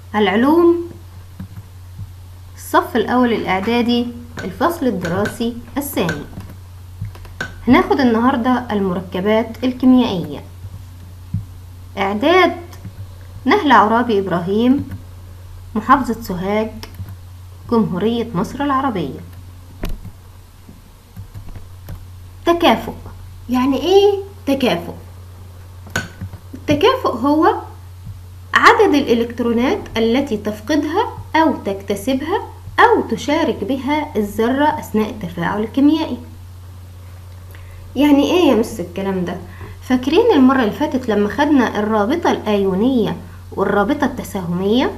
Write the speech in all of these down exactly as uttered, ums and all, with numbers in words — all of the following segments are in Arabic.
العلوم، الصف الأول الإعدادي، الفصل الدراسي الثاني. هناخد النهاردة المركبات الكيميائية. إعداد نهلة عرابي إبراهيم، محافظة سوهاج، جمهورية مصر العربية. تكافؤ. يعني إيه تكافؤ؟ التكافؤ هو عدد الإلكترونات التي تفقدها أو تكتسبها أو تشارك بها الذرة أثناء التفاعل الكيميائي. يعني إيه يا مس الكلام ده؟ فاكرين المرة اللي فاتت لما خدنا الرابطة الأيونية والرابطة التساهمية؟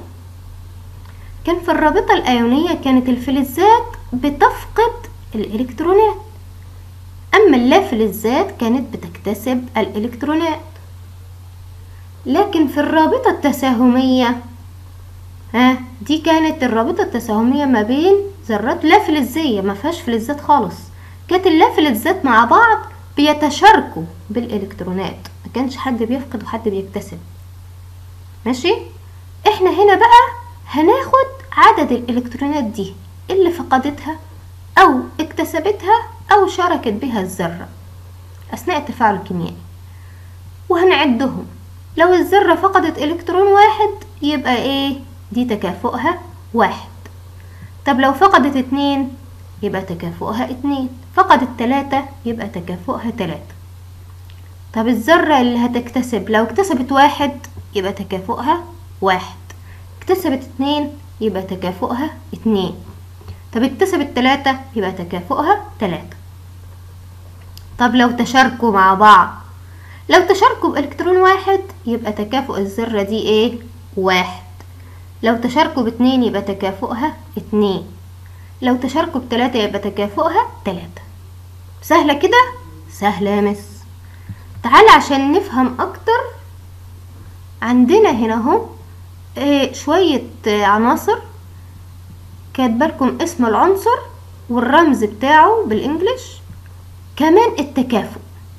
كان في الرابطة الأيونية كانت الفلزات بتفقد الإلكترونات، أما اللافلزات كانت بتكتسب الإلكترونات. لكن في الرابطة التساهمية ها دي كانت الرابطة التساهمية ما بين ذرات لا فلزية، ما فيهاش فلزات خالص. كانت اللافلزات مع بعض بيتشاركوا بالإلكترونات، ما كانش حد بيفقد وحد بيكتسب. ماشي؟ احنا هنا بقى هناخد عدد الإلكترونات دي اللي فقدتها أو اكتسبتها أو شاركت بها الذرة أثناء التفاعل الكيميائي، وهنعدهم. لو الذرة فقدت إلكترون واحد يبقى إيه؟ دي تكافؤها واحد. طب لو فقدت اتنين يبقى تكافؤها اتنين. فقدت تلاتة يبقى تكافؤها تلاتة. طب الذرة اللي هتكتسب لو اكتسبت واحد يبقى تكافؤها واحد. اكتسبت اتنين يبقى تكافؤها اتنين. طب اكتسبت تلاتة يبقى تكافؤها تلاتة. طب لو تشاركوا مع بعض، لو تشاركوا بإلكترون واحد يبقى تكافؤ الذرة دي ايه؟ واحد. لو تشاركوا باتنين يبقى تكافؤها اتنين. لو تشاركوا بتلاتة يبقى تكافؤها تلاتة. سهلة كده؟ سهلة يا مس. تعال عشان نفهم اكتر، عندنا هنا اهو ايه شوية عناصر كاتبالكم اسم العنصر والرمز بتاعه بالانجليش، كمان التكافؤ.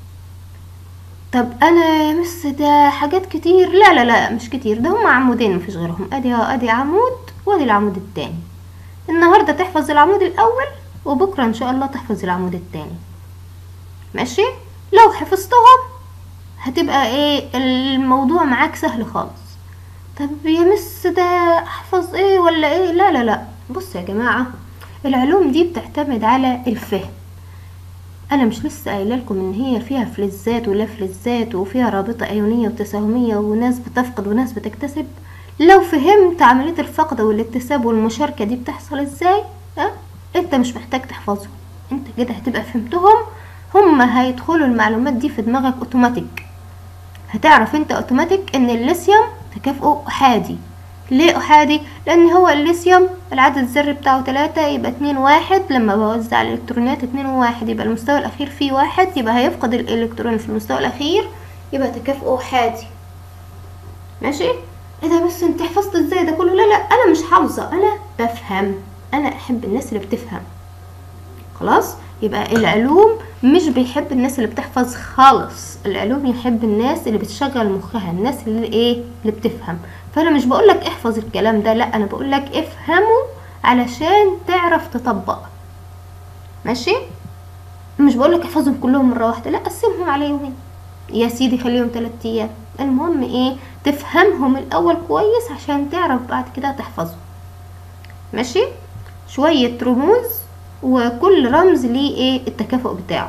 طب انا يا مس ده حاجات كتير. لا لا لا مش كتير، ده هم عمودين مفيش غيرهم. ادي ادي عمود وادي العمود التاني. النهارده تحفظ العمود الاول وبكره ان شاء الله تحفظ العمود التاني. ماشي؟ لو حفظتهم هتبقى ايه الموضوع معاك سهل خالص. طب يا مس ده احفظ ايه ولا ايه؟ لا لا لا بص يا جماعه، العلوم دي بتعتمد على الفهم. انا مش لسه قايله لكم ان هي فيها فلزات ولا فلزات وفيها رابطه ايونيه وتساهميه وناس بتفقد وناس بتكتسب؟ لو فهمت عمليه الفقد والاكتساب والمشاركه دي بتحصل ازاي، ها انت مش محتاج تحفظهم، انت كده هتبقى فهمتهم. هم هيدخلوا المعلومات دي في دماغك اوتوماتيك. هتعرف انت اوتوماتيك ان الليثيوم تكافؤه احادي. ليه احادي؟ لان هو الليثيوم العدد الذري بتاعه تلاتة، يبقى اتنين واحد. لما بوزع الالكترونات اتنين وواحد يبقى المستوى الاخير فيه واحد، يبقى هيفقد الالكترون في المستوى الاخير، يبقى تكافؤه احادي. ماشي؟ ايه ده بس انت حفظت ازاي ده كله؟ لا لا انا مش حافظه، انا بفهم. انا احب الناس اللي بتفهم. خلاص؟ يبقى العلوم مش بيحب الناس اللي بتحفظ خالص، العلوم يحب الناس اللي بتشغل مخها، الناس اللي ايه اللي بتفهم. فانا مش بقولك احفظ الكلام ده، لا انا بقولك افهمه علشان تعرف تطبق. ماشي؟ مش بقولك احفظهم كلهم مره واحده، لا قسمهم على يومين يا سيدي، خليهم تلات ايام. المهم ايه؟ تفهمهم الاول كويس عشان تعرف بعد كده تحفظهم. ماشي؟ شويه رموز وكل رمز ليه ايه التكافؤ بتاعه.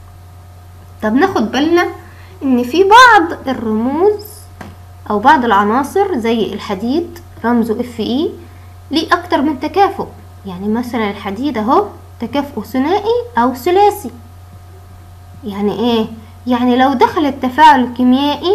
طب ناخد بالنا ان في بعض الرموز او بعض العناصر زي الحديد رمزه اف اي ليه اكتر من تكافؤ. يعني مثلا الحديد اهو تكافؤه ثنائي او ثلاثي. يعني ايه؟ يعني لو دخل التفاعل الكيميائي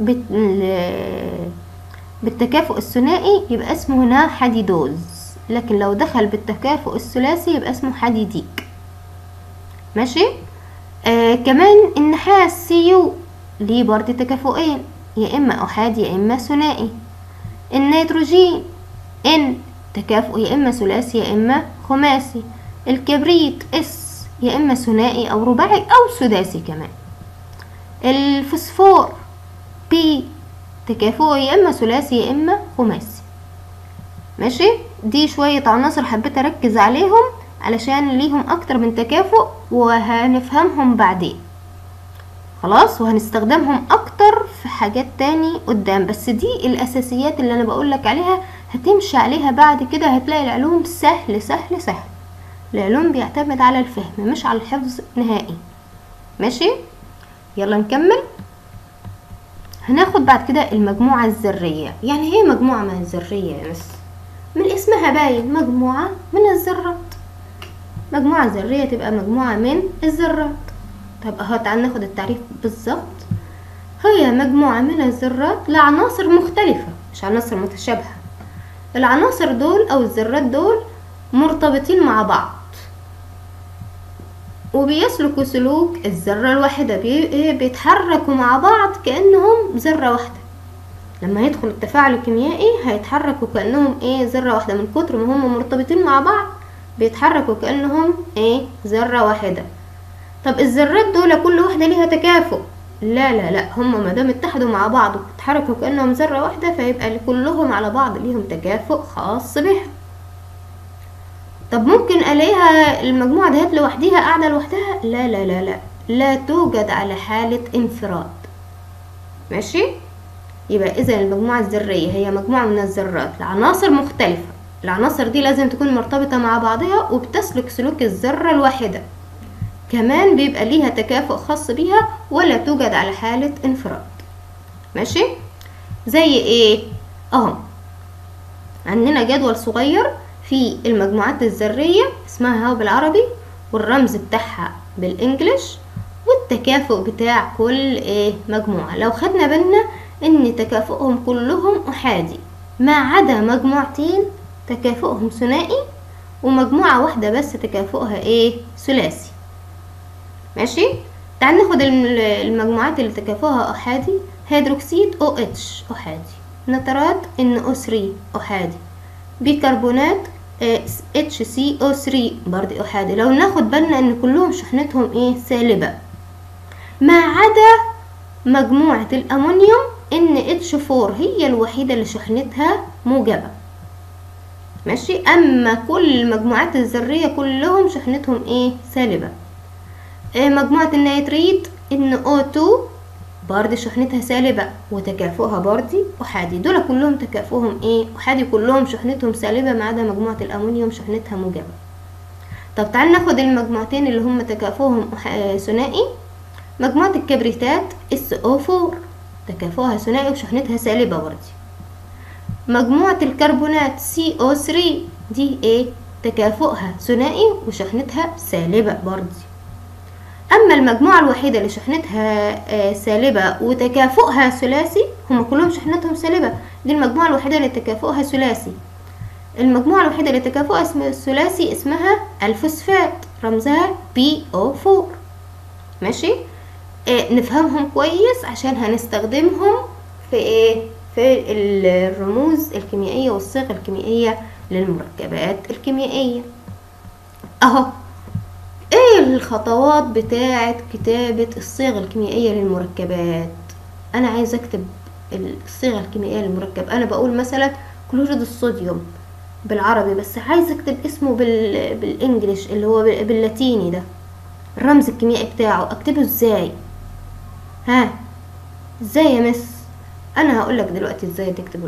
بالتكافؤ الثنائي يبقى اسمه هنا حديدوز، لكن لو دخل بالتكافؤ الثلاثي يبقى اسمه حديديك. ماشي؟ آه كمان النحاس سيو ليه برضه تكافؤين، يا اما احادي يا اما ثنائي. النيتروجين ان تكافؤ يا اما ثلاثي يا اما خماسي. الكبريت اس يا اما ثنائي او رباعي او سداسي كمان. الفوسفور بي تكافؤه يا اما ثلاثي يا اما خماسي. ماشي. دي شوية عناصر حبيت اركز عليهم علشان ليهم اكتر من تكافؤ وهنفهمهم بعدين خلاص، وهنستخدمهم اكتر في حاجات تاني قدام، بس دي الاساسيات اللي انا بقولك عليها هتمشي عليها بعد كده. هتلاقي العلوم سهل سهل سهل. العلوم بيعتمد على الفهم مش على الحفظ نهائي. ماشي، يلا نكمل. هناخد بعد كده المجموعة الذرية. يعني ايه مجموعة من الذرية يا مس؟ من اسمها باين، مجموعة من الذرات. مجموعة ذرية تبقى مجموعة من الذرات. طب اهو تعال ناخد التعريف بالظبط. هي مجموعة من الذرات لعناصر مختلفة مش عناصر متشابهة. العناصر دول او الذرات دول مرتبطين مع بعض وبيسلكوا سلوك الذرة الواحدة، بيتحركوا مع بعض كأنهم ذرة واحدة. لما يدخل التفاعل الكيميائي هيتحركوا كأنهم ايه ذرة واحدة، من كتر ما هم مرتبطين مع بعض بيتحركوا كأنهم ايه ذرة واحدة. طب الذرات دول كل واحدة ليها تكافؤ؟ لا لا لا، هم مادام اتحدوا مع بعض وبيتحركوا كأنهم ذرة واحدة فيبقى كلهم على بعض ليهم تكافؤ خاص بها. طب ممكن الاقيها المجموعة دهت لوحديها قاعدة لوحدها؟ لا لا لا لا، لا توجد على حالة انفراد. ماشي، يبقى اذا المجموعة الذرية هي مجموعة من الذرات لعناصر مختلفة. العناصر دي لازم تكون مرتبطة مع بعضها وبتسلك سلوك الذرة الواحدة، كمان بيبقى ليها تكافؤ خاص بيها ولا توجد على حالة انفراد. ماشي، زي ايه؟ اهو عندنا جدول صغير في المجموعات الذرية اسمها هو بالعربي والرمز بتاعها بالانجليش والتكافؤ بتاع كل ايه مجموعة. لو خدنا بالنا ان تكافؤهم كلهم احادي ما عدا مجموعتين تكافؤهم ثنائي ومجموعة واحدة بس تكافؤها ايه ثلاثي. ماشي، تعال ناخد المجموعات اللي تكافؤها احادي. هيدروكسيد او اتش احادي، نترات ان او ثلاثة احادي، بيكربونات اتش سي او ثلاثة برضه احادي. لو ناخد بالنا ان كلهم شحنتهم ايه سالبة ما عدا مجموعة الامونيوم ان اتش أربعة هي الوحيدة اللي شحنتها موجبة. ماشي، اما كل المجموعات الذرية كلهم شحنتهم ايه سالبة. إيه مجموعة النيتريت ان او اتنين برضه شحنتها سالبة وتكافؤها برضه احادي. دول كلهم تكافؤهم ايه احادي، كلهم شحنتهم سالبة ما عدا مجموعة الامونيوم شحنتها موجبة. طب تعال ناخد المجموعتين اللي هم تكافؤهم ثنائي. مجموعة الكبريتات اس او أربعة تكافؤها ثنائي وشحنتها سالبة برضه. مجموعة الكربونات سي او ثلاثة دي ايه تكافؤها ثنائي وشحنتها سالبة برضه. اما المجموعة الوحيدة اللي شحنتها سالبة وتكافؤها ثلاثي، هم كلهم شحنتهم سالبة، دي المجموعة الوحيدة اللي تكافؤها ثلاثي. المجموعة الوحيدة اللي تكافؤها ثلاثي اسمها الفوسفات رمزها بي او أربعة. ماشي، إيه نفهمهم كويس عشان هنستخدمهم في ايه في الرموز الكيميائية والصيغ الكيميائية للمركبات الكيميائية. اهو ايه الخطوات بتاعة كتابة الصيغ الكيميائية للمركبات؟ انا عايز اكتب الصيغة الكيميائية للمركب. انا بقول مثلا كلوريد الصوديوم بالعربي بس عايز اكتب اسمه بال... بالانجليش اللي هو باللاتيني ده، الرمز الكيميائي بتاعه اكتبه ازاي؟ ها ازاي يا مس؟ انا هقولك دلوقتي ازاي تكتب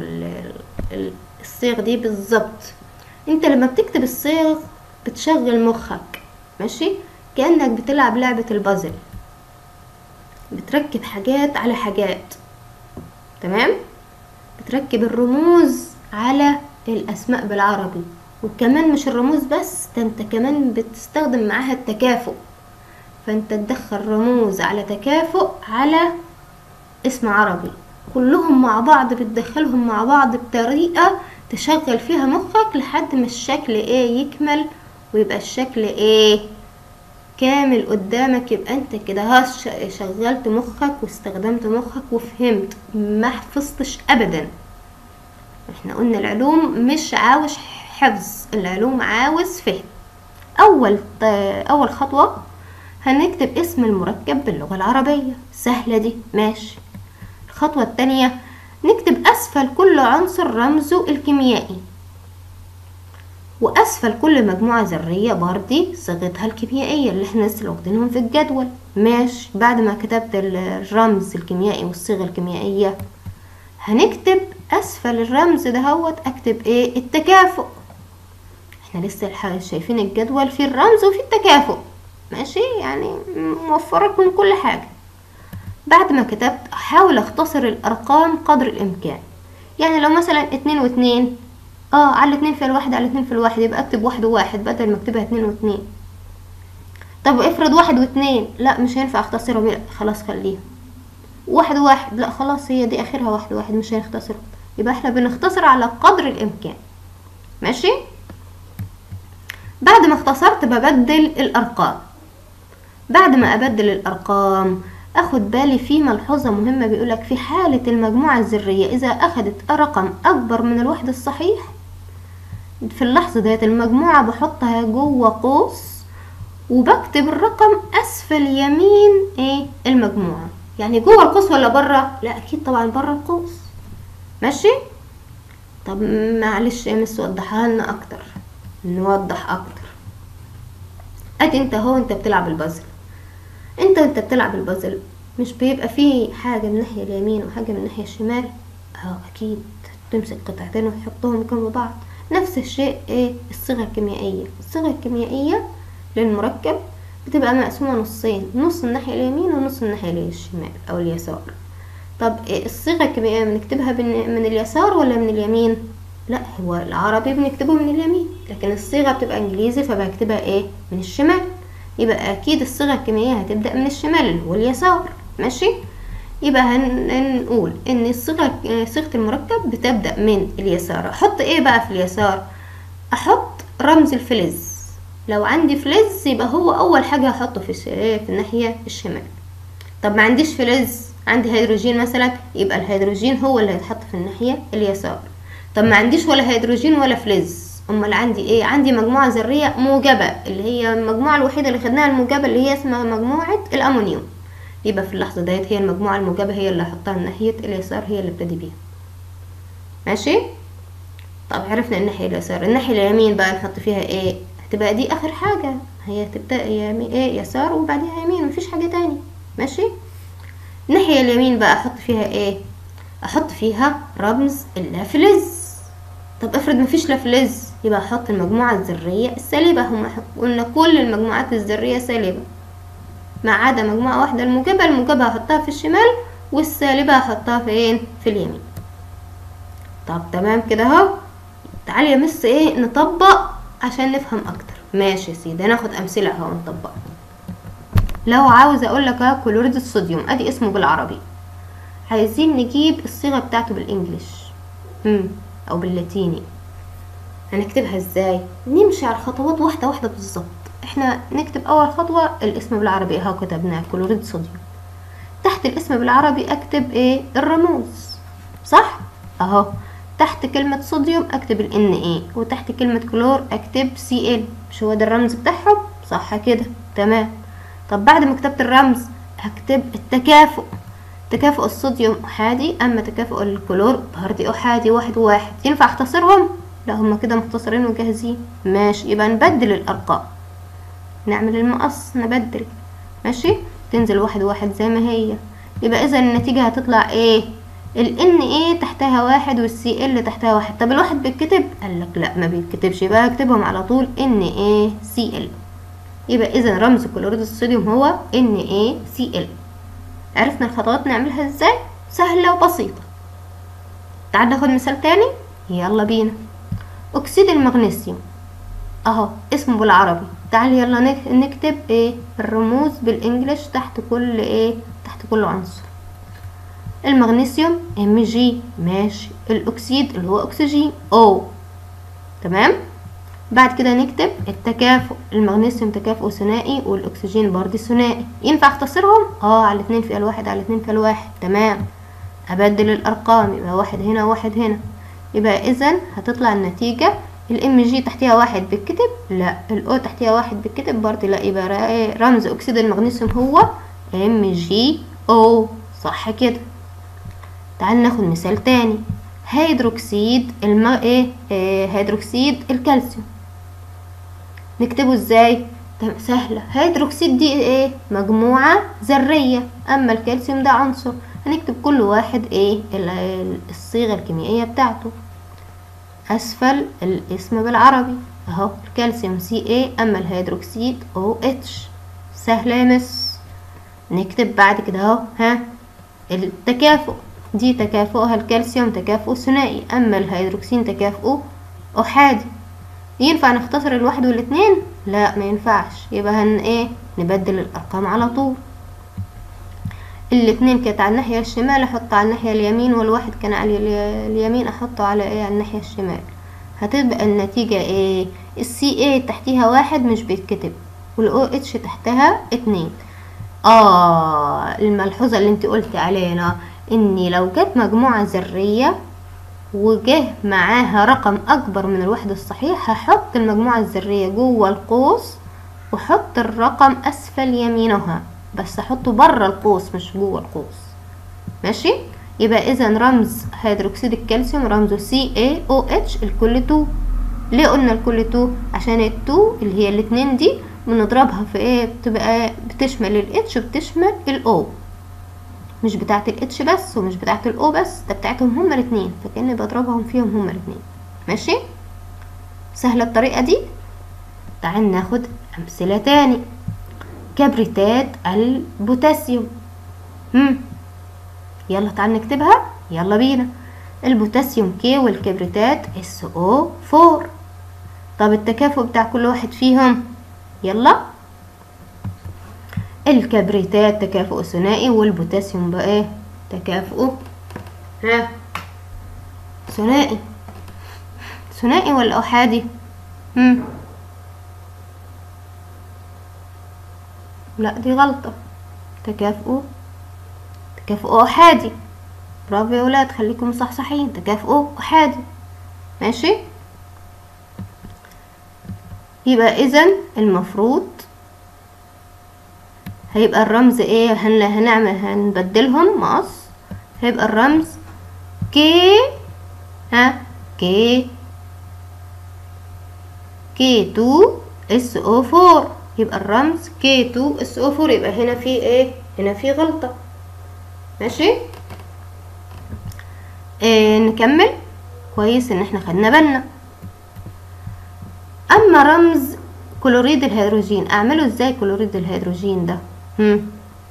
الصيغ دي بالظبط. انت لما بتكتب الصيغ بتشغل مخك، ماشي، كأنك بتلعب لعبة البازل، بتركب حاجات على حاجات. تمام، بتركب الرموز على الاسماء بالعربي، وكمان مش الرموز بس، ده انت كمان بتستخدم معاها التكافؤ. فانت تدخل رموز على تكافؤ على اسم عربي، كلهم مع بعض بتدخلهم مع بعض بطريقة تشغل فيها مخك لحد ما الشكل ايه يكمل ويبقى الشكل ايه كامل قدامك. يبقى انت كده هاش شغلت مخك واستخدمت مخك وفهمت، ما حفظتش ابدا. احنا قلنا العلوم مش عاوز حفظ، العلوم عاوز فهم. اول اول خطوة هنكتب اسم المركب باللغة العربية، سهلة دي ماشي. الخطوة التانية نكتب اسفل كل عنصر رمزه الكيميائي. واسفل كل مجموعة ذرية بردي صيغتها الكيميائية اللي احنا لسه واخدينهم في الجدول. ماشي، بعد ما كتبت الرمز الكيميائي والصيغة الكيميائية هنكتب اسفل الرمز دهوت اكتب ايه؟ التكافؤ. احنا لسه شايفين الجدول فيه الرمز وفيه التكافؤ، ماشي، يعني موفرك من كل حاجة. بعد ما كتبت احاول اختصر الارقام قدر الامكان. يعني لو مثلا اتنين واتنين، اه على اتنين في الواحد على اتنين في الواحد يبقى اكتب واحد وواحد بدل ما اكتبها اتنين واتنين. طب افرض واحد واتنين، لا مش هينفع اختصرهم، لا خلاص خليها واحد وواحد، لا خلاص هي دي اخرها واحد واحد مش هنختصرهم. يبقى احنا بنختصر على قدر الامكان، ماشي. بعد ما اختصرت ببدل الارقام. بعد ما ابدل الارقام اخد بالي في ملحوظة مهمة، بيقولك في حالة المجموعة الذرية اذا اخدت رقم اكبر من الوحد الصحيح، في اللحظة ديت المجموعة بحطها جوه قوس وبكتب الرقم اسفل يمين ايه المجموعة. يعني جوه القوس ولا بره؟ لا اكيد طبعا بره القوس، ماشي. طب معلش يا مس وضحها لنا اكتر. نوضح اكتر. ادي انت اهو انت بتلعب البازل، انت انت بتلعب البازل مش بيبقى فيه حاجة من ناحية اليمين وحاجة من ناحية الشمال؟ اه اكيد تمسك قطعتين وتحطهم جنب بعض. نفس الشيء ايه الصيغة الكيميائية. الصيغة الكيميائية للمركب بتبقى مقسومة نصين، نص الناحية اليمين ونص الناحية الشمال او اليسار. طب إيه الصيغة الكيميائية بنكتبها من اليسار ولا من اليمين؟ لا هو العربي بنكتبه من اليمين، لكن الصيغة بتبقى انجليزي فبكتبها ايه من الشمال. يبقى اكيد الصيغة الكيميائية هتبدأ من الشمال اللي هو اليسار، ماشي. يبقى هنقول ان الصيغة صيغة المركب بتبدأ من اليسار. احط ايه بقى في اليسار؟ احط رمز الفلز. لو عندي فلز يبقى هو اول حاجة هحطه في في الناحية الشمال. طب ما عنديش فلز، عندي هيدروجين مثلا، يبقى الهيدروجين هو اللي هيتحط في الناحية اليسار. طب ما عنديش ولا هيدروجين ولا فلز، امال عندي ايه؟ عندي مجموعة ذرية موجبة اللي هي المجموعة الوحيدة اللي خدناها الموجبة اللي هي اسمها مجموعة الامونيوم. يبقى في اللحظة ديت هي المجموعة الموجبة هي اللي هحطها ناحية اليسار، هي اللي ابتدي بيها، ماشي. طب عرفنا الناحية اليسار. الناحية اليمين بقى نحط فيها ايه؟ هتبقى دي اخر حاجة، هي تبدأ يمين ايه يسار وبعديها يمين، مفيش حاجة تاني، ماشي. الناحية اليمين بقى احط فيها ايه؟ احط فيها رمز اللافلز. طب افرض مفيش لافلز، يبقى احط المجموعة الذرية السالبة. هما قلنا كل المجموعات الذرية سالبة ما عدا مجموعة واحدة الموجبة. الموجبة هحطها في الشمال والسالبة هحطها فين؟ في اليمين. طب تمام كده اهو. تعالي يا مس ايه نطبق عشان نفهم اكتر. ماشي يا سيدي، هناخد امثلة اهو نطبق. لو عاوز اقول لك اهو كلوريد الصوديوم، ادي اسمه بالعربي، عايزين نجيب الصيغة بتاعته بالانجليش امم او باللاتيني، هنكتبها ازاي؟ نمشي على الخطوات واحدة واحدة بالظبط. احنا نكتب اول خطوة الاسم بالعربي اهو كتبناه كلوريد صوديوم. تحت الاسم بالعربي اكتب ايه؟ الرموز، صح؟ اهو تحت كلمة صوديوم اكتب ال إن إيه، وتحت كلمة كلور اكتب سي إل. مش هو ده الرمز بتاعهم؟ صح كده، تمام. طب بعد ما كتبت الرمز هكتب التكافؤ. تكافؤ الصوديوم احادي، اما تكافؤ الكلور بردي احادي، واحد وواحد. ينفع اختصرهم؟ لا هما كده مختصرين وجاهزين، ماشي. يبقى نبدل الارقام، نعمل المقص نبدل، ماشي. تنزل واحد واحد زي ما هي. يبقى اذا النتيجة هتطلع ايه؟ ال إن إيه تحتها واحد والسي إل تحتها واحد. طب الواحد بيتكتب؟ قالك لا ما بيتكتبش، يبقى هكتبهم على طول إن إيه سي إل. يبقى اذا رمز كلوريد الصوديوم هو إن إيه سي إل. عرفنا الخطوات نعملها ازاي؟ سهلة وبسيطة. تعال ناخد مثال تاني، يلا بينا. اكسيد المغنيسيوم اهو اسمه بالعربي. تعال يلا نكتب ايه الرموز بالانجليش تحت كل ايه تحت كل عنصر. المغنيسيوم ام جي، ماشي. الاكسيد اللي هو اكسجين او، تمام. بعد كده نكتب التكافؤ. المغنيسيوم تكافؤ ثنائي والاكسجين برضه ثنائي. ينفع اختصرهم؟ اه على اتنين في الواحد على اتنين في الواحد، تمام. ابدل الارقام، يبقى واحد هنا واحد هنا. يبقى اذا هتطلع النتيجة الام جي تحتها واحد بالكتب؟ لا. الاو تحتها واحد بالكتب برضه؟ لا. يبقى رمز اكسيد المغنيسيوم هو ام جي او، صح كده. تعال ناخد مثال تاني. هيدروكسيد الم... ايه, إيه هيدروكسيد الكالسيوم. نكتبه ازاي؟ تمام سهلة. هيدروكسيد دي ايه؟ مجموعة ذرية، اما الكالسيوم ده عنصر. هنكتب كل واحد ايه الصيغة الكيميائية بتاعته اسفل الاسم بالعربي اهو. الكالسيوم سي ايه، اما الهيدروكسيد او اتش. سهلة يا مس. نكتب بعد كده اهو ها التكافؤ، دي تكافؤها الكالسيوم تكافؤ ثنائي، اما الهيدروكسين تكافؤ احادي. ينفع نختصر الواحد والاتنين؟ لا ما ينفعش، يبقى هن ايه نبدل الارقام على طول. الاتنين كانت على الناحية الشمال احطه على الناحية اليمين، والواحد كان على اليمين احطه على ايه على الناحية الشمال. هتبقى النتيجة ايه؟ السي ايه تحتيها واحد مش بيتكتب، والاو اتش تحتها اتنين. اه الملحوظة اللي انت قلت علينا اني لو جت مجموعة ذرية وجه معاها رقم اكبر من الوحدة الصحيح، هحط المجموعة الذرية جوه القوس وحط الرقم اسفل يمينها، بس احطه بره القوس مش جوه القوس. ماشي؟ يبقى اذا رمز هيدروكسيد الكالسيوم رمزه سي اي او اتش الكل اتنين. ليه قلنا الكل اتنين؟ عشان الاتنين اللي هي الاتنين دي بنضربها في ايه؟ بتبقى بتشمل الاتش وبتشمل الاو، مش بتاعت الاتش بس ومش بتاعت الاو بس، ده بتاعتهم هما الاتنين، فكأني بضربهم فيهم هما الاتنين. ماشي؟ سهلة الطريقة دي. تعال ناخد امثلة تاني. كبريتات البوتاسيوم. هم يلا تعال نكتبها، يلا بينا. البوتاسيوم كي والكبريتات اس او اربعة. طب التكافؤ بتاع كل واحد فيهم، يلا. الكبريتات تكافؤ ثنائي، والبوتاسيوم بقى ايه تكافؤ ها ثنائي. ثنائي ولا احادي؟ هم لا دي غلطة، تكافؤ تكافؤ احادي. برافو يا ولاد، خليكم صحصحين، تكافؤ احادي. ماشي؟ يبقى اذا المفروض هيبقى الرمز ايه؟ هن هنعمل هنبدلهم مقص، هيبقى الرمز كي ها كي كي اتنين اس او اربعة. يبقى الرمز كي اتنين اس او اربعة. يبقى هنا في ايه؟ هنا في غلطة. ماشي؟ إيه نكمل. كويس ان احنا خدنا بالنا. اما رمز كلوريد الهيدروجين اعمله ازاي؟ كلوريد الهيدروجين ده هم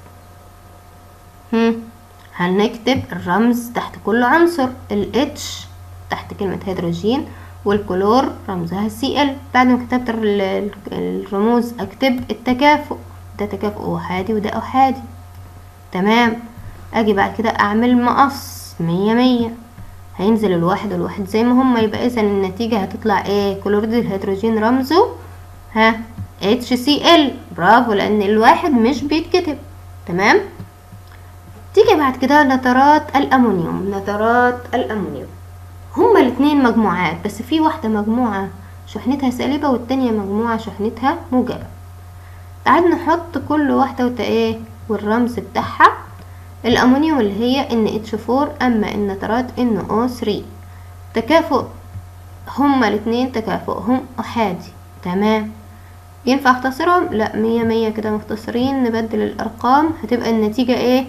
هم هنكتب الرمز تحت كل عنصر، ال H تحت كلمة هيدروجين، والكلور رمزها سي ال. بعد ما كتبت الرموز اكتب التكافؤ، ده تكافؤ احادي وده احادي. تمام. اجي بعد كده اعمل مقص مية مية، هينزل الواحد والواحد زي ما هما. يبقى اذا النتيجة هتطلع ايه؟ كلوريد الهيدروجين رمزه ها اتش سي ال. برافو، لان الواحد مش بيتكتب. تمام. تيجي بعد كده نترات الامونيوم. نترات الامونيوم هما الاتنين مجموعات، بس في واحدة مجموعة شحنتها سالبة والتانية مجموعة شحنتها موجبة. تعال نحط كل واحدة وت ايه والرمز بتاعها. الامونيوم اللي هي ان اتش اربعة، اما النترات ان او تلاتة. تكافؤ هما الاتنين تكافؤهم احادي. تمام. ينفع اختصرهم؟ لا مية مية كده مختصرين. نبدل الارقام، هتبقى النتيجة ايه؟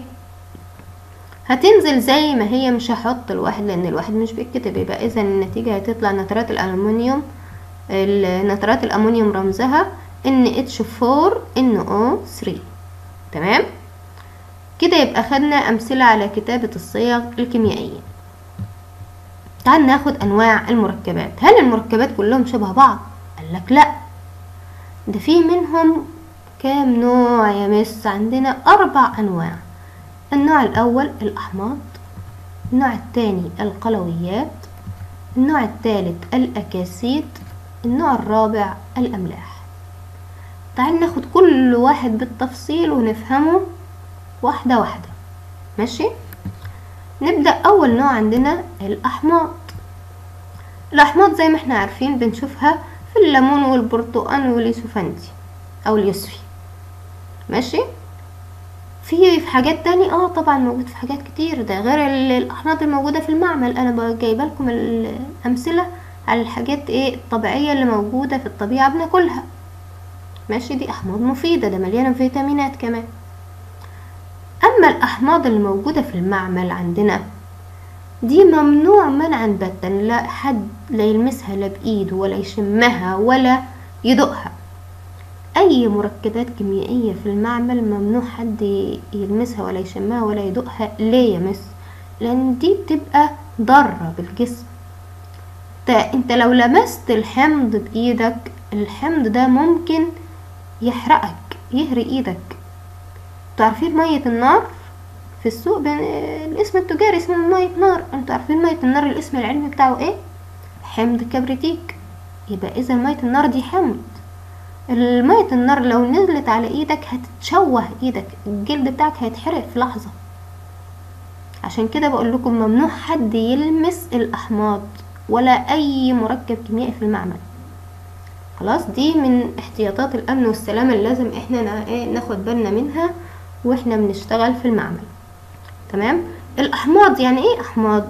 هتنزل زي ما هي، مش هحط الواحد لان الواحد مش بيتكتب. يبقى اذا النتيجة هتطلع نترات الالومنيوم، نترات الامونيوم رمزها ان اتش اربعة ان او تلاتة. تمام كده. يبقى خدنا امثلة على كتابة الصيغ الكيميائية. تعال ناخد انواع المركبات. هل المركبات كلهم شبه بعض؟ قالك لا، ده في منهم كام نوع يا مس؟ عندنا اربع انواع. النوع الاول الاحماض، النوع الثاني القلويات، النوع الثالث الاكاسيد، النوع الرابع الاملاح. تعال ناخد كل واحد بالتفصيل ونفهمه واحدة واحدة. ماشي. نبدأ اول نوع عندنا الاحماض. الاحماض زي ما احنا عارفين بنشوفها في الليمون والبرتقال واليوسفندي او اليوسفي. ماشي. في في حاجات تاني اه طبعا موجود في حاجات كتير، ده غير الاحماض الموجودة في المعمل. انا جايبه لكم الامثلة على الحاجات ايه الطبيعية اللي موجودة في الطبيعة بناكلها. ماشي، دي احماض مفيدة، ده مليانة فيتامينات كمان. اما الاحماض اللي موجودة في المعمل عندنا دي ممنوع منعا باتا، لا حد لا يلمسها لا بايده ولا يشمها ولا يدوقها. اي مركبات كيميائية في المعمل ممنوع حد يلمسها ولا يشمها ولا يدوقها. ليه يا مس؟ لان دي بتبقى ضارة بالجسم. انت لو لمست الحمض بايدك، الحمض ده ممكن يحرقك، يهري ايدك. تعرفين مية النار في السوق الاسم التجاري اسمه مية نار، انتوا عارفين مية النار الاسم العلمي بتاعه ايه؟ حمض كبريتيك. يبقى اذا مية النار دي حمض. المية النار لو نزلت على ايدك هتتشوه ايدك، الجلد بتاعك هيتحرق في لحظة. عشان كده بقول لكم ممنوع حد يلمس الاحماض ولا اي مركب كيميائي في المعمل. خلاص، دي من احتياطات الامن والسلامة اللي لازم احنا ناخد بالنا منها واحنا بنشتغل في المعمل. تمام. الاحماض يعني ايه احماض؟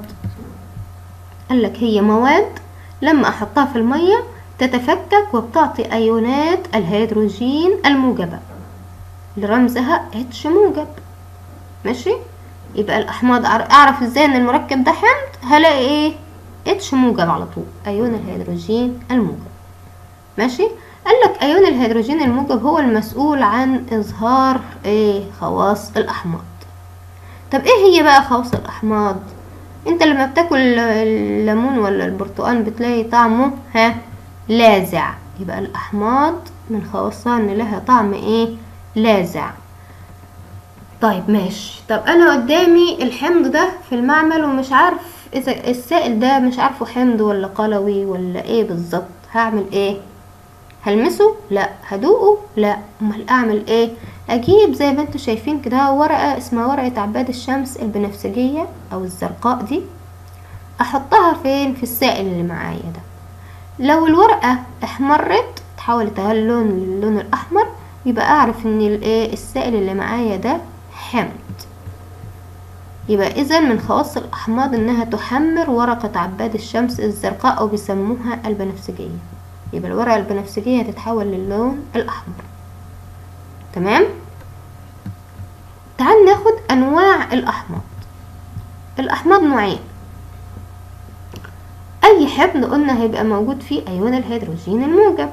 قالك هي مواد لما احطها في المية تتفكك وبتعطي ايونات الهيدروجين الموجبة اللي رمزها اتش موجب. ماشي، يبقى الاحماض اعرف ازاي ان المركب ده حمض؟ هلاقي ايه؟ اتش موجب على طول، ايون الهيدروجين الموجب. ماشي. قالك ايون الهيدروجين الموجب هو المسؤول عن اظهار ايه؟ خواص الاحماض. طب ايه هي بقى خواص الاحماض؟ انت لما بتاكل الليمون ولا البرتقال بتلاقي طعمه ها لاذع، يبقى الاحماض من خواصها ان لها طعم ايه؟ لاذع. طيب ماشي. طب انا قدامي الحمض ده في المعمل ومش عارف اذا السائل ده مش عارفه حمض ولا قلوي ولا ايه بالظبط، هعمل ايه؟ هلمسه؟ لا. هدوقه؟ لا. امال اعمل ايه؟ اجيب زي ما انتوا شايفين كده ورقة اسمها ورقة عباد الشمس البنفسجية او الزرقاء دي، احطها فين؟ في السائل اللي معايا ده. لو الورقة احمرت تحولت اللون للون الاحمر، يبقى اعرف ان الايه؟ السائل اللي معايا ده حمض. يبقى اذا من خواص الاحماض انها تحمر ورقة عباد الشمس الزرقاء او بيسموها البنفسجية. يبقى الورقة البنفسجية هتتحول للون الاحمر. تمام. تعال ناخد انواع الاحماض. الاحماض نوعين. اي حمض قلنا هيبقى موجود فيه ايون الهيدروجين الموجب.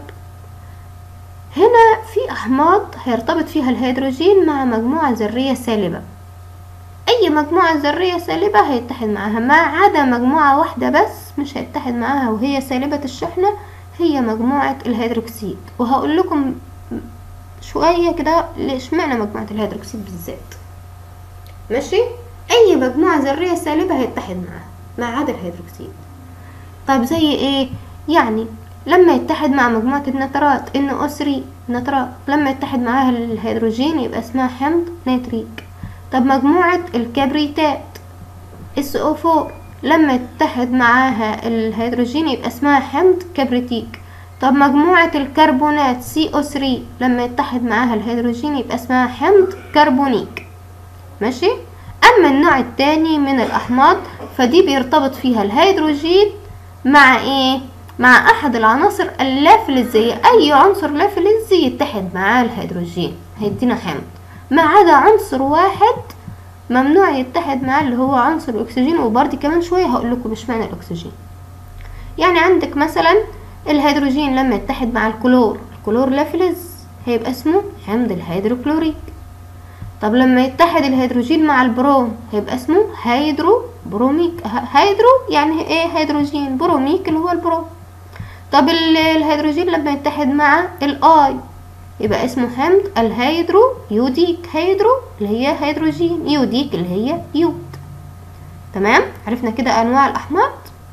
هنا في احماض هيرتبط فيها الهيدروجين مع مجموعة ذرية سالبة. اي مجموعة ذرية سالبة هيتحد معاها، ما عدا مجموعة واحدة بس مش هيتحد معاها وهي سالبة الشحنة، هي مجموعة الهيدروكسيد. وهقول لكم شوية كده ليش معنى مجموعة الهيدروكسيد بالذات. ماشي. اي مجموعة ذرية سالبة هيتحد معاها ما عدا الهيدروكسيد. طيب زي ايه؟ يعني لما يتحد مع مجموعة النترات ان او ثلاثة نترات، لما يتحد معاها الهيدروجين يبقى اسمها حمض نيتريك. طب مجموعة الكبريتات اس او أربعة لما يتحد معاها الهيدروجين يبقى اسمها حمض كبريتيك. طب مجموعة الكربونات سي او ثلاثة لما يتحد معاها الهيدروجين يبقى اسمها حمض كربونيك. ماشي. اما النوع الثاني من الاحماض فدي بيرتبط فيها الهيدروجين مع ايه؟ مع احد العناصر اللافلزية. اي عنصر لافلزي يتحد معاه الهيدروجين هيدينا حمض، ما عدا عنصر واحد ممنوع يتحد معاه اللي هو عنصر الاكسجين. وبرضه كمان شوية هقول لكم مش معنى الاكسجين. يعني عندك مثلا الهيدروجين لما يتحد مع الكلور، الكلور لافلز هيبقى اسمه حمض الهيدروكلوريك. طب لما يتحد الهيدروجين مع البروم هيبقى اسمه هيدرو بروميك. هيدرو يعني ايه؟ هيدروجين. بروميك اللي هو البروم. طب الهيدروجين لما يتحد مع الاي يبقى اسمه حمض الهيدرو يوديك. هيدرو اللي هي هيدروجين، يوديك اللي هي يود. تمام. عرفنا كده انواع الاحماض.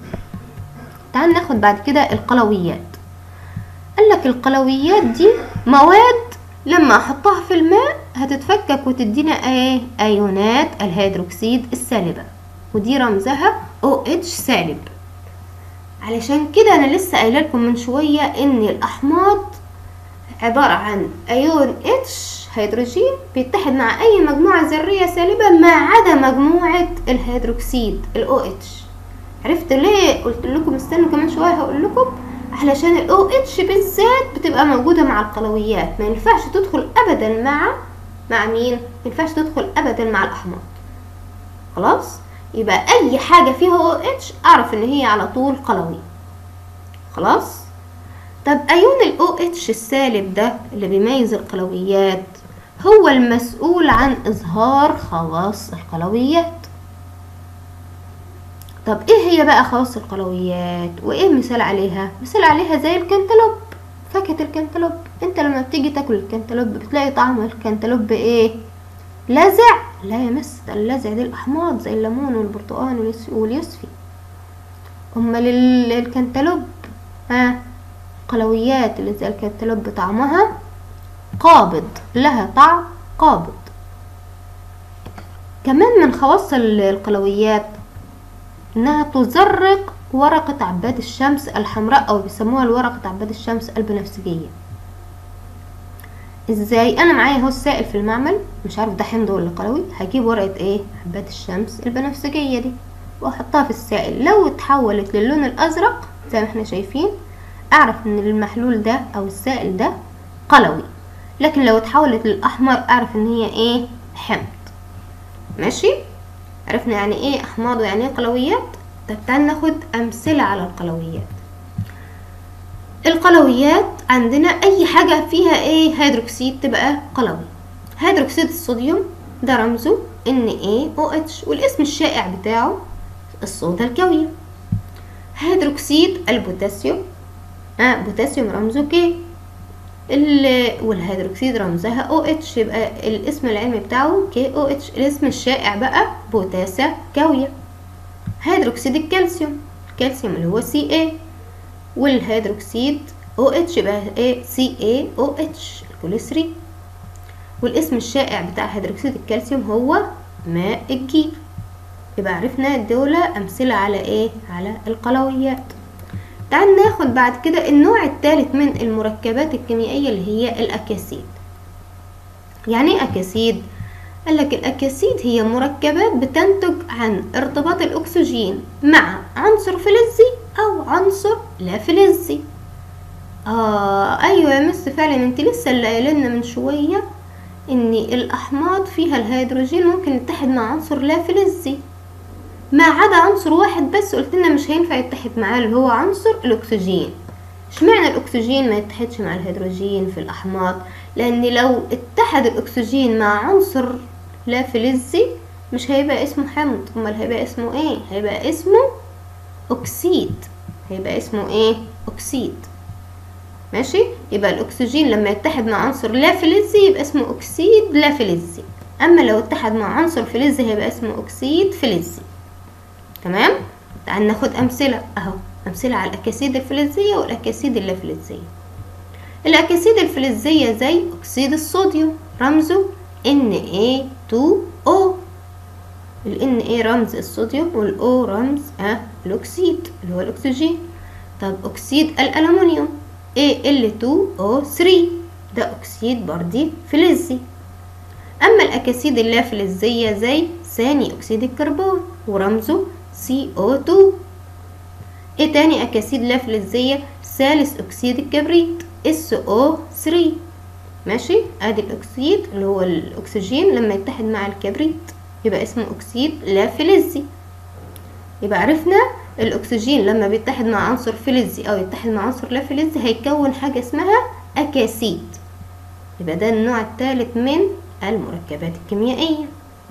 تعال ناخد بعد كده القلويات. قالك القلويات دي مواد لما احطها في الماء هتتفكك وتدينا ايه؟ ايونات الهيدروكسيد السالبة، ودي رمزها او اتش سالب. علشان كده انا لسه قايله لكم من شويه ان الاحماض عباره عن ايون اتش هيدروجين بيتحد مع اي مجموعه ذريه سالبه ما عدا مجموعه الهيدروكسيد الاو اتش. عرفت ليه قلت لكم استنوا كمان شويه هقول لكم؟ علشان ال او اتش بالذات بتبقى موجودة مع القلويات، ما ينفعش تدخل ابدا مع مع مين؟ ما ينفعش تدخل ابدا مع الاحماض. خلاص، يبقى اي حاجة فيها او اتش اعرف ان هي على طول قلوي. خلاص. طب ايون ال او اتش السالب ده اللي بيميز القلويات هو المسؤول عن اظهار خواص القلويات. طب ايه هي بقى خواص القلويات وايه مثال عليها؟ مثال عليها زي الكنتالوب، فاكهة الكنتالوب. انت لما بتيجي تاكل الكنتالوب بتلاقي طعم الكنتالوب ايه؟ لاذع؟ لا يا مس، ده اللاذع دي الاحماض زي الليمون والبرتقال واليوسفي. امال الكنتالوب ها قلويات اللي زي الكنتالوب طعمها قابض، لها طعم قابض. كمان من خواص القلويات انها تزرق ورقة عباد الشمس الحمراء، او بيسموها الورقة عباد الشمس البنفسجية. ازاي؟ انا معايا اهو السائل في المعمل، مش عارف ده حمض ولا قلوي، هجيب ورقة ايه؟ عباد الشمس البنفسجية دي واحطها في السائل. لو اتحولت للون الازرق زي ما احنا شايفين اعرف ان المحلول ده او السائل ده قلوي، لكن لو اتحولت للاحمر اعرف ان هي ايه؟ حمض. ماشي، عرفنا يعني ايه احماض ويعني ايه قلويات. طب تعال ناخد امثله على القلويات. القلويات عندنا اي حاجه فيها ايه؟ هيدروكسيد تبقى قلوي. هيدروكسيد الصوديوم ده رمزه ان ايه او اتش، والاسم الشائع بتاعه الصودا الكاويه. هيدروكسيد البوتاسيوم اه بوتاسيوم رمزه كي، والهيدروكسيد رمزها او اتش، يبقى الاسم العلمي بتاعه كي او اتش. الاسم الشائع بقى بوتاسا كاويه. هيدروكسيد الكالسيوم، الكالسيوم اللي هو سي اي، والهيدروكسيد او اتش يبقى ايه؟ سي اي او اتش الكوليسترول. والاسم الشائع بتاع هيدروكسيد الكالسيوم هو ماء الجير. يبقى عرفنا دول امثله على ايه؟ على القلويات. تعال ناخد بعد كده النوع الثالث من المركبات الكيميائية اللي هي الأكاسيد. يعني ايه أكاسيد؟ قالك الأكاسيد هي مركبات بتنتج عن ارتباط الأكسجين مع عنصر فلزي أو عنصر لا فلزي. آه أيوة يا مس، فعلا انت لسه اللي قايلنا من شوية ان الأحماض فيها الهيدروجين ممكن يتحد مع عنصر لا فلزي، ما عدا عنصر واحد بس قلت لنا مش هينفع يتحد معاه، اللي هو عنصر الاكسجين. اشمعنى الاكسجين ما يتحدش مع الهيدروجين في الاحماض؟ لان لو اتحد الاكسجين مع عنصر لا فلزي مش هيبقى اسمه حمض، امال هيبقى اسمه ايه؟ هيبقى اسمه اكسيد. هيبقى اسمه ايه؟ اكسيد. ماشي، يبقى الاكسجين لما يتحد مع عنصر لا فلزي يبقى اسمه اكسيد لا فلزي، اما لو اتحد مع عنصر فلزي هيبقى اسمه اكسيد فلزي. تمام. تعال ناخد امثله اهو، امثله على الاكاسيد الفلزيه والاكاسيد اللافلزيه. الاكاسيد الفلزيه زي اكسيد الصوديوم رمزه ان ايه تو او. ال ان ايه رمز الصوديوم والاو رمز اه الاكسيد اللي هو الاكسجين. طب اكسيد الالومنيوم ايه ال تو او ثلاثة، ده اكسيد بردي فلزي. اما الاكاسيد اللافلزيه زي ثاني اكسيد الكربون ورمزه سي او اتنين. ايه تاني اكاسيد لا فلزيه؟ ثالث اكسيد الكبريت اس او ثلاثة. ماشي، ادي الاكسيد اللي هو الاكسجين لما يتحد مع الكبريت يبقى اسمه اكسيد لا فلزي. يبقى عرفنا الاكسجين لما بيتحد مع عنصر فلزي او يتحد مع عنصر لا فلزي هيكون حاجه اسمها اكاسيد. يبقى ده النوع الثالث من المركبات الكيميائيه.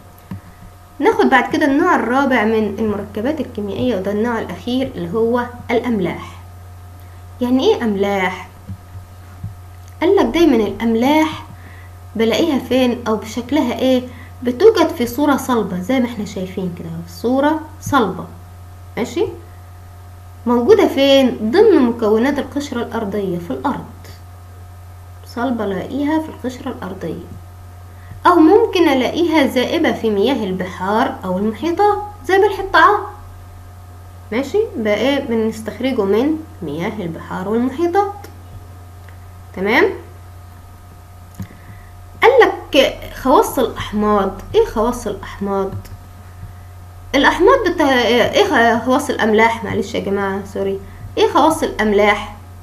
ناخد بعد كده النوع الرابع من المركبات الكيميائية، وده النوع الأخير اللي هو الأملاح. يعني إيه أملاح؟ قالك دايما الأملاح بلاقيها فين أو بشكلها إيه؟ بتوجد في صورة صلبة زي ما احنا شايفين كده، في صورة صلبة. ماشي، موجودة فين؟ ضمن مكونات القشرة الأرضية في الأرض، صلبة الاقيها في القشرة الأرضية، او ممكن الاقيها زائبة في مياه البحار او المحيطات زي بالحطعات. ماشي، بقى ايه؟ بنستخرجه من مياه البحار والمحيطات. تمام. قالك خواص الاحماض. ايه خواص الاحماض؟ الاحماض بتا... ايه خواص الاملاح؟ معلش يا جماعة سوري. ايه خواص الاملاح؟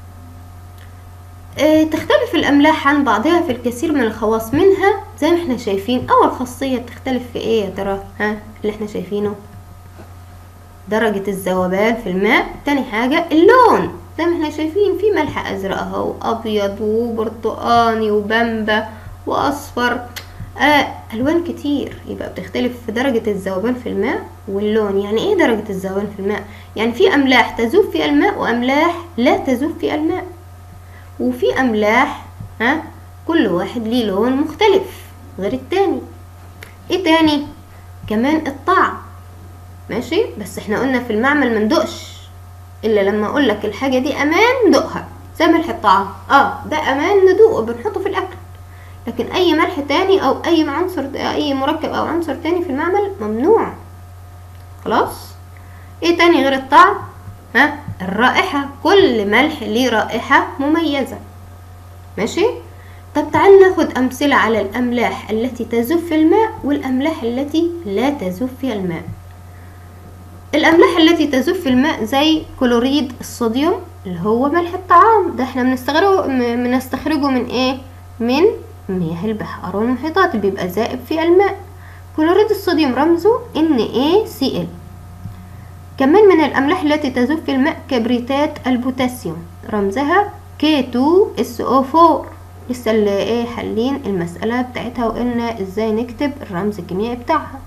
اه تختلف الاملاح عن بعضها في الكثير من الخواص، منها زي ما احنا شايفين اول خاصية بتختلف في ايه يا ترى؟ ها اللي احنا شايفينه درجة الذوبان في الماء. تاني حاجة اللون، زي ما احنا شايفين في ملح ازرق اهو، ابيض وبرتقاني وبامبا واصفر، آه الوان كتير، يبقى بتختلف في درجة الذوبان في الماء واللون. يعني ايه درجة الذوبان في الماء؟ يعني في املاح تذوب في الماء واملاح لا تذوب في الماء، وفي املاح ها كل واحد ليه لون مختلف غير التاني. ايه تاني؟ كمان الطعم، ماشي، بس احنا قلنا في المعمل مندقش الا لما اقولك الحاجة دي امان ندوقها، زي ملح الطعام، اه ده امان ندوقه بنحطه في الاكل، لكن اي ملح تاني او اي عنصر اي مركب او عنصر تاني في المعمل ممنوع. خلاص. ايه تاني غير الطعم؟ ها الرائحة، كل ملح ليه رائحة مميزة. ماشي. طب تعال ناخد امثلة على الاملاح التي تذوب في الماء والاملاح التي لا تذوب في الماء. الاملاح التي تذوب في الماء زي كلوريد الصوديوم اللي هو ملح الطعام، ده احنا بنستخرجه بنستخرجه من ايه؟ من مياه البحار والمحيطات، بيبقى ذائب في الماء. كلوريد الصوديوم رمزه إن إيه سي إل. كمان من الاملاح التي تذوب في الماء كبريتات البوتاسيوم، رمزها كي تو إس أو فور. لسه اللي ايه حالين المسألة بتاعتها وقلنا ازاي نكتب الرمز الكيميائي بتاعها.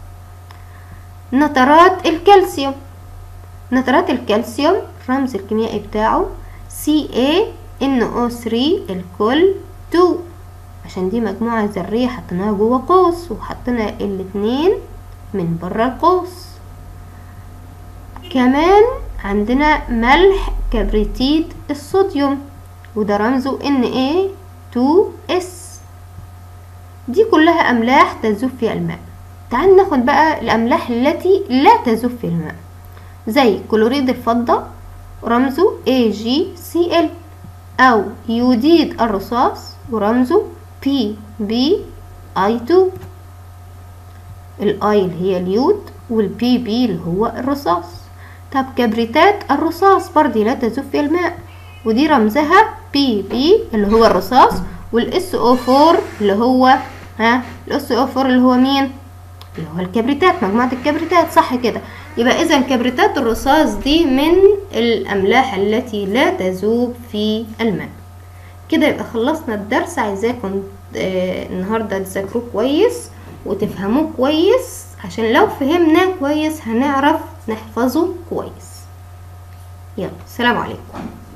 نترات الكالسيوم، نترات الكالسيوم الرمز الكيميائي بتاعه سي إيه إن أو ثري الكل تو، عشان دي مجموعة ذرية حطيناها جوه قوس وحطينا الاتنين من بره القوس. كمان عندنا ملح كبريتيد الصوديوم وده رمزه إن إيه تو إس. دي كلها أملاح تذوب في الماء. تعال ناخد بقى الأملاح التي لا تذوب في الماء، زي كلوريد الفضة ورمزه إيه جي سي إل، أو يوديد الرصاص ورمزه بي بي آي تو. الآي اللي هي اليود والبي بي اللي هو الرصاص. طب كبريتات الرصاص برضه لا تذوب في الماء ودي رمزها بي بي اللي هو الرصاص، والاس او فور اللي هو ها الاس او فور اللي هو مين؟ اللي هو الكبريتات، مجموعة الكبريتات، صح كده؟ يبقى اذا كبريتات الرصاص دي من الاملاح التي لا تذوب في الماء. كده يبقى خلصنا الدرس. عايزاكم آه النهارده تذاكروه كويس وتفهموه كويس، عشان لو فهمناه كويس هنعرف نحفظه كويس. يلا سلام عليكم.